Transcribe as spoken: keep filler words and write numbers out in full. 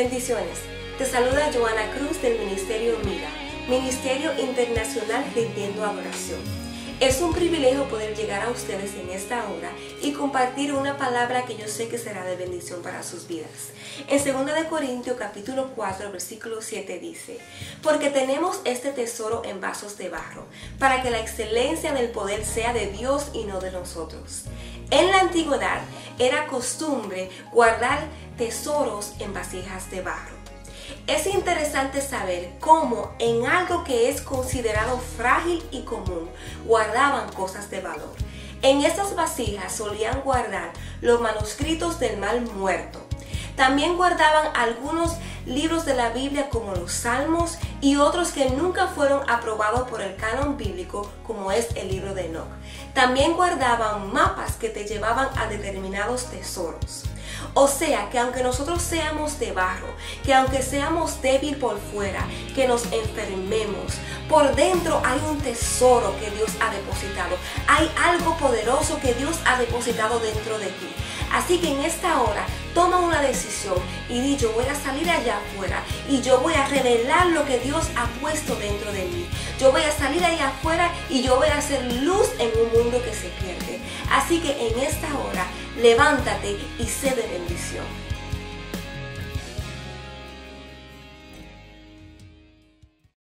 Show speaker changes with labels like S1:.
S1: Bendiciones. Te saluda Joana Cruz del Ministerio Mira, Ministerio Internacional Rindiendo Adoración. Es un privilegio poder llegar a ustedes en esta hora y compartir una palabra que yo sé que será de bendición para sus vidas. En segunda de Corintios capítulo cuatro versículo siete dice: porque tenemos este tesoro en vasos de barro, para que la excelencia del poder sea de Dios y no de nosotros. En la antigüedad era costumbre guardar tesoros en vasijas de barro. Es interesante saber cómo en algo que es considerado frágil y común guardaban cosas de valor. En estas vasijas solían guardar los manuscritos del mal muerto. También guardaban algunos libros de la Biblia como los Salmos y otros que nunca fueron aprobados por el canon bíblico, como es el libro de Enoch. También guardaban mapas que te llevaban a determinados tesoros. O sea, que aunque nosotros seamos de barro, que aunque seamos débil por fuera, que nos enfermemos, por dentro hay un tesoro que Dios ha depositado. Hay algo poderoso que Dios ha depositado dentro de ti. Así que en esta hora, toma una decisión y di: yo voy a salir allá afuera y yo voy a revelar lo que Dios ha puesto dentro de mí. Yo voy a salir allá afuera y yo voy a hacer luz en un mundo que se pierde. Así que en esta hora, levántate y sé de bendición.